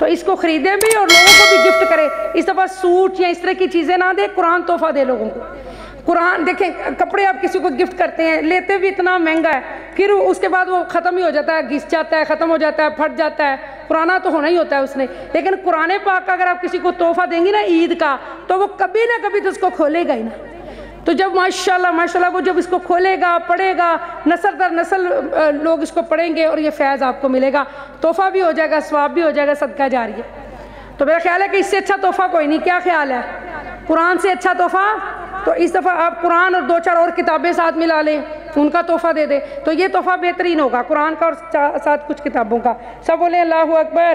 تو اس کو خریدیں بھی اور لوگوں کو بھی گفٹ کرے. اس دفعہ سوٹ یا اس طرح کی چیزیں نہ دے, قرآن تحفہ دے لوگوں کو. قرآن دیکھیں, کپڑے آپ کسی کو گفٹ کرتے ہیں, لیتے بھی اتنا مہنگا ہے, پھر اس کے بعد وہ ختم ہی ہو جاتا ہے, گھس جاتا ہے, ختم ہو جاتا ہے, پھٹ جاتا ہے. پرانا تو ہونا ہی ہوتا ہے اس نے. لیکن قرآن پاک کا اگر آپ کسی کو تحفہ دیں گی نا عید کا, تو وہ کبھی نہ کبھی تو اس کو کھولے گا ہی نا. تو جب ماشاءاللہ وہ جب اس کو کھولے گا, پڑھے گا, نسل در نسل لوگ اس کو پڑھیں گے اور یہ فیض آپ کو ملے گا. تحفہ بھی ہو جائے گا, ثواب بھی ہو جائے گا, صدقہ جاریہ. تو میرا خیال ہے کہ اس سے اچھا تحفہ کوئی نہیں. کیا خیال ہے؟ قرآن سے اچھا تحفہ. تو اس دفعہ آپ قرآن اور 2-4 اور کتابیں ساتھ ملا لیں, ان کا تحفہ دے دیں, تو یہ تحفہ بہترین ہوگا, قرآن کا اور ساتھ کچھ کتابوں کا. سب بولیں اللہ اکبر.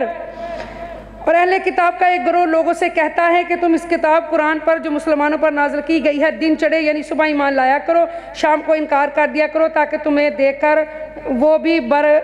اور اہل کتاب کا ایک گروہ لوگوں سے کہتا ہے کہ تم اس کتاب قرآن پر جو مسلمانوں پر نازل کی گئی ہے دن چڑھے یعنی صبح ایمان لایا کرو, شام کو انکار کر دیا کرو, تاکہ تمہیں دیکھ کر وہ بھی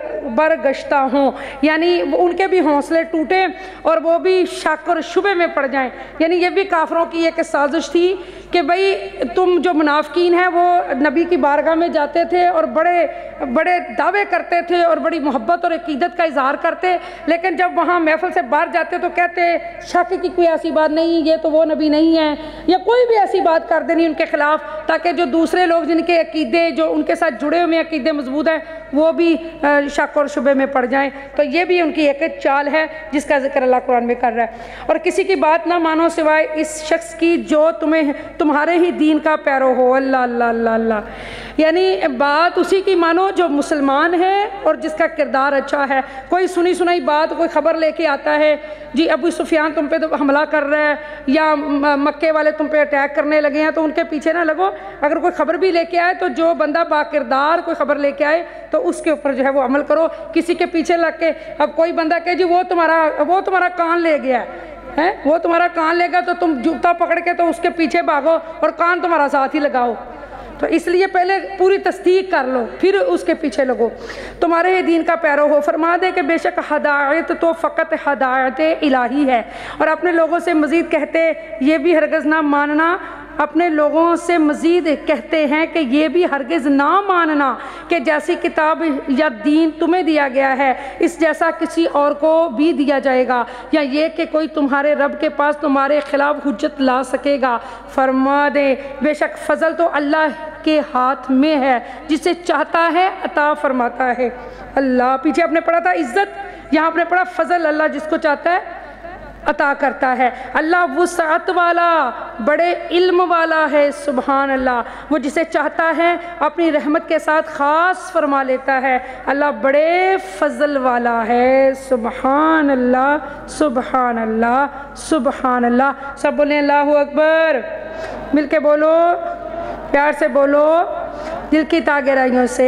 برگشتہ ہوں, یعنی ان کے بھی حوصلے ٹوٹیں اور وہ بھی شک اور شبہ میں پڑ جائیں. یعنی یہ بھی کافروں کی ایک سازش تھی کہ بھئی تم جو منافقین ہیں وہ نبی کی بارگاہ میں جاتے تھے اور بڑے بڑے دعوے کرتے تھے اور بڑی محبت اور عقیدت کا اظہار کرتے, لیکن جب وہاں محفل سے باہر جاتے تو کہتے شک کی کوئی ایسی بات نہیں, یہ تو وہ نبی نہیں ہے, یا کوئی بھی ایسی بات کر دینی ان کے خلاف, تاکہ جو دوسرے لوگ جن کے عقیدے جو ان کے ساتھ جڑے ہوئے عقیدے مضبوط ہیں وہ بھی شک اور شبہ میں پڑ جائیں. تو یہ بھی ان کی ایک چال ہے جس کا ذکر اللہ قرآن میں کر رہا ہے. اور کسی کی بات نہ مانو سوائے اس شخص کی جو تمہارے ہی دین کا پیرو ہو. اللہ اللہ اللہ اللہ, یعنی بات اسی کی مانو جو مسلمان ہے اور جس کا کردار اچھا ہے. کوئی سنی سنائی بات, کوئی خبر لے کے آتا ہے جی ابو سفیان تم پہ تو حملہ کر رہا ہے یا مکے والے تم پہ اٹیک کرنے لگے ہیں, تو ان کے پیچھے نہ لگو. اگر کوئی خبر بھی لے کے آئے تو جو بندہ باکردار کوئی خبر لے کے آئے تو اس کے اوپر جو ہے وہ عمل کرو. کسی کے پیچھے لگ کے اب کوئی بندہ کہ جی وہ تمہارا کان لے گیا ہے, وہ تمہارا کان لے گا تو تم جوتا پکڑ کے تو اس کے پیچھے بھاگو اور کان تمہارا ساتھ ہی لگاؤ. تو اس لیے پہلے پوری تصدیق کر لو پھر اس کے پیچھے لگو. تمہارے ہی دین کا پیرو ہو. فرما دے کہ بے شک ہدایت تو فقط ہدایت الہی ہے, اور اپنے لوگوں سے مزید کہتے یہ بھی ہرگز نہ ماننا, اپنے لوگوں سے مزید کہتے ہیں کہ یہ بھی ہرگز نہ ماننا کہ جیسی کتاب یا دین تمہیں دیا گیا ہے اس جیسا کسی اور کو بھی دیا جائے گا, یا یہ کہ کوئی تمہارے رب کے پاس تمہارے خلاف حجت لا سکے گا. فرما دے بے شک فضل تو اللہ کے ہاتھ میں ہے, جسے چاہتا ہے عطا فرماتا ہے. اللہ, پیچھے آپ نے پڑھا تھا عزت, یہاں آپ نے پڑھا فضل, اللہ جس کو چاہتا ہے عطا کرتا ہے. اللہ وسعت والا بڑے علم والا ہے, سبحان اللہ, وہ جسے چاہتا ہے اپنی رحمت کے ساتھ خاص فرما لیتا ہے. اللہ بڑے فضل والا ہے, سبحان اللہ سبحان اللہ سبحان اللہ. سب بولیں اللہ اکبر, مل کے بولو, پیار سے بولو, دل کی تاگرائیوں سے.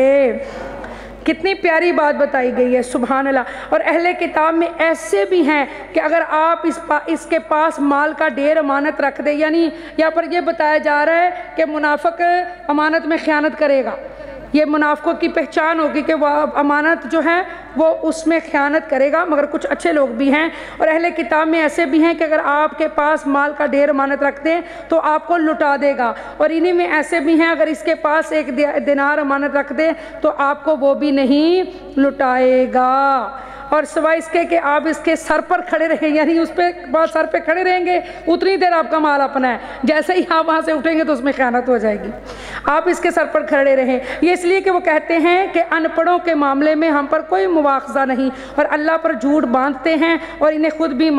کتنی پیاری بات بتائی گئی ہے, سبحان اللہ. اور اہل کتاب میں ایسے بھی ہیں کہ اگر آپ اس کے پاس مال کا ڈھیر امانت رکھ دیں, یعنی یہاں پر یہ بتایا جا رہا ہے کہ منافق امانت میں خیانت کرے گا, یہ منافقوں کی پہچان ہوگی کہ وہ امانت جو ہے وہ اس میں خیانت کرے گا. مگر کچھ اچھے لوگ بھی ہیں, اور اہل کتاب میں ایسے بھی ہیں کہ اگر آپ کے پاس مال کا ڈھیر امانت رکھ دیں تو آپ کو لٹا دے گا, اور انہی میں ایسے بھی ہیں اگر اس کے پاس 1 دینار امانت رکھ دیں تو آپ کو وہ بھی نہیں لٹائے گا. اور سوائے اس کے کہ آپ اس کے سر پر کھڑے رہیں, یعنی اس پہ بات سر پہ کھڑے رہیں گے اتنی دیر آپ کا مال اپنا ہے, جیسے ہی آپ وہاں سے اٹھیں گے تو اس میں خیانت ہو جائے گی. آپ اس کے سر پر کھڑے رہیں. یہ اس لیے کہ وہ کہتے ہیں کہ ان پڑھوں کے معاملے میں ہم پر کوئی مواخذہ نہیں, اور اللہ پر جھوٹ باندھتے ہیں اور انہیں خود بھی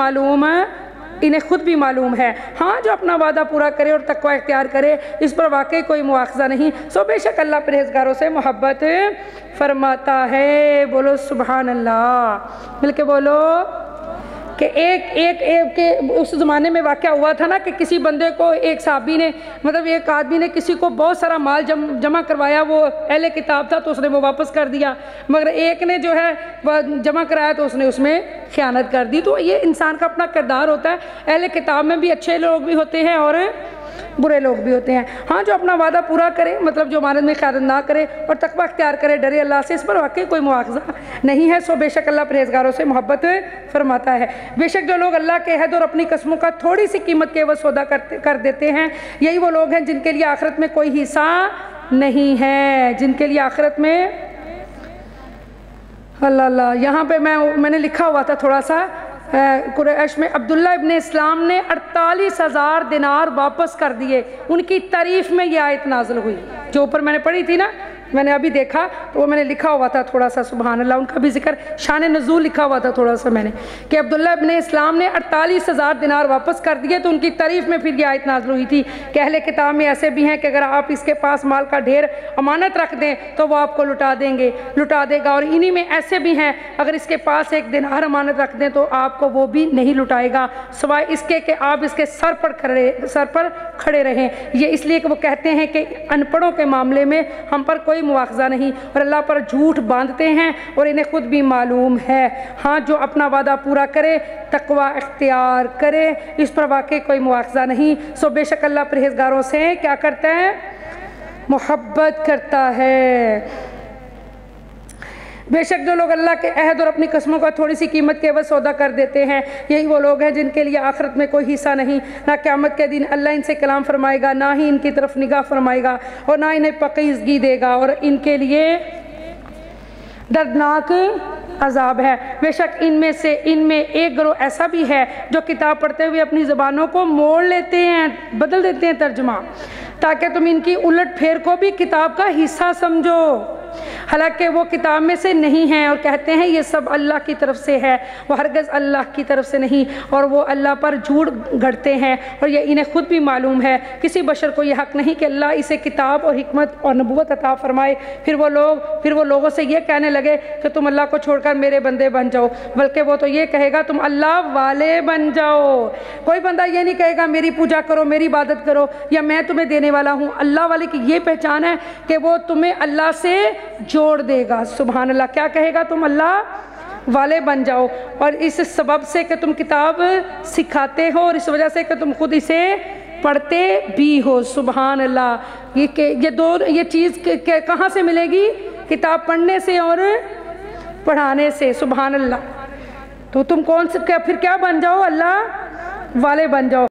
معلوم ہے. ہاں, جو اپنا وعدہ پورا کرے اور تقوی اختیار کرے اس پر واقعی کوئی مواخذہ نہیں. سو بے شک اللہ پرہیزگاروں سے محبت فرماتا ہے. بولو سبحان اللہ, مل کے بولو. کہ ایک کے اس زمانے میں واقعہ ہوا تھا نا کہ کسی بندے کو ایک صحابی نے مطلب ایک آدمی نے کسی کو بہت سارا مال جمع کروایا, وہ اہل کتاب تھا تو اس نے وہ واپس کر دیا, مگر ایک نے جو ہے وہ جمع کرایا تو اس نے اس میں خیانت کر دی. تو یہ انسان کا اپنا کردار ہوتا ہے. اہل کتاب میں بھی اچھے لوگ بھی ہوتے ہیں اور برے لوگ بھی ہوتے ہیں. ہاں, جو اپنا وعدہ پورا کرے مطلب جو امانت میں خیانت نہ کرے اور تقوی اختیار کرے, ڈرے اللہ سے, اس پر واقعی کوئی مواخذہ نہیں ہے. سو بے شک اللہ پرہیزگاروں سے محبت فرماتا ہے. بے شک جو لوگ اللہ کے عہد اور اپنی قسموں کا تھوڑی سی قیمت کے عوض سودا کر دیتے ہیں, یہی وہ لوگ ہیں جن کے لیے آخرت میں کوئی حصہ نہیں ہے, جن کے لیے آخرت میں اللہ اللہ. یہاں پہ میں نے لکھا ہوا تھا تھوڑا سا قریش میں عبداللہ ابن اسلام نے 48,000 دینار واپس کر دیے، ان کی تعریف میں یہ آیت نازل ہوئی جو اوپر میں نے پڑھی تھی نا، میں نے ابھی دیکھا تو وہ میں نے لکھا ہوا تھا تھوڑا سا، سبحان اللہ، ان کا بھی ذکر شان نزول لکھا ہوا تھا تھوڑا سا میں نے، کہ عبداللہ ابن اسلام نے 48,000 دینار واپس کر دیے تو ان کی تعریف میں پھر یہ آیت نازل ہوئی تھی کہ اہل کتاب میں ایسے بھی ہیں کہ اگر آپ اس کے پاس مال کا ڈھیر امانت رکھ دیں تو وہ آپ کو لٹا دے گا، اور انہی میں ایسے بھی ہیں اگر اس کے پاس 1 دینار امانت رکھ دیں تو آپ کو وہ بھی نہیں لٹائے گا سوائے اس کے کہ آپ اس کے سر پر کھڑے رہیں۔ یہ اس لیے کہ وہ کہتے ہیں کہ ان پڑھوں کے معاملے میں ہم پر کوئی مواخذہ نہیں، اور اللہ پر جھوٹ باندھتے ہیں اور انہیں خود بھی معلوم ہے۔ ہاں جو اپنا وعدہ پورا کرے، تقوی اختیار کرے، اس پر واقعی کوئی مواخذہ نہیں۔ سو بے شک اللہ پرہیزگاروں سے کیا کرتا ہے؟ محبت کرتا ہے۔ بے شک جو لوگ اللہ کے عہد اور اپنی قسموں کا تھوڑی سی قیمت کے عوض سودا کر دیتے ہیں، یہی وہ لوگ ہیں جن کے لیے آخرت میں کوئی حصہ نہیں، نہ قیامت کے دن اللہ ان سے کلام فرمائے گا، نہ ہی ان کی طرف نگاہ فرمائے گا، اور نہ انہیں پاکیزگی دے گا، اور ان کے لیے دردناک عذاب ہے۔ بے شک ان میں ایک گروہ ایسا بھی ہے جو کتاب پڑھتے ہوئے اپنی زبانوں کو موڑ لیتے ہیں، بدل دیتے ہیں ترجمہ، تاکہ تم ان کی الٹ پھیر کو بھی کتاب کا حصہ سمجھو، حالانکہ وہ کتاب میں سے نہیں ہیں، اور کہتے ہیں یہ سب اللہ کی طرف سے ہے، وہ ہرگز اللہ کی طرف سے نہیں، اور وہ اللہ پر جھوٹ گھڑتے ہیں، اور یہ انہیں خود بھی معلوم ہے۔ کسی بشر کو یہ حق نہیں کہ اللہ اسے کتاب اور حکمت اور نبوت عطا فرمائے پھر وہ لوگوں سے یہ کہنے لگے کہ تم اللہ کو چھوڑ کر میرے بندے بن جاؤ، بلکہ وہ تو یہ کہے گا تم اللہ والے بن جاؤ۔ کوئی بندہ یہ نہیں کہے گا میری پوجا کرو، میری عبادت کرو، یا میں تمہیں دینے والا ہوں۔ اللہ والے کی یہ پہچان ہے کہ وہ تمہیں اللہ سے جوڑ دے گا۔ سبحان اللہ، کیا کہے گا؟ تم اللہ والے بن جاؤ، اور اس سبب سے کہ تم کتاب سکھاتے ہو، اور اس وجہ سے کہ تم خود اسے پڑھتے بھی ہو۔ سبحان اللہ، یہ چیز کہاں سے ملے گی؟ کتاب پڑھنے سے اور پڑھانے سے۔ سبحان اللہ، تو تم پھر کیا بن جاؤ؟ اللہ والے بن جاؤ۔